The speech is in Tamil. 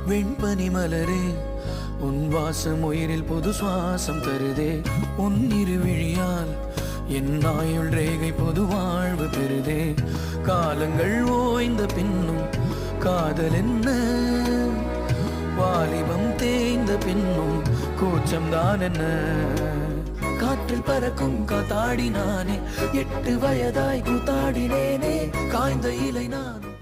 வெண்பனி மலரே உன் வாசம் உயிரில் புது சுவாசம் தருதே உன் இருவிழியால் என் ஆயுள் ரேகை பொது வாழ்வு பெறுதே காலங்கள் ஓய்ந்த பின்னும் காதல் என்ன வாலிபம் தேய்ந்த பின்னும் கூச்சம் தான் என்ன காற்றில் பறக்கும் காத்தாடினானே 8 வயதாய் கூத்தாடினேனே காய்ந்த இலை நான்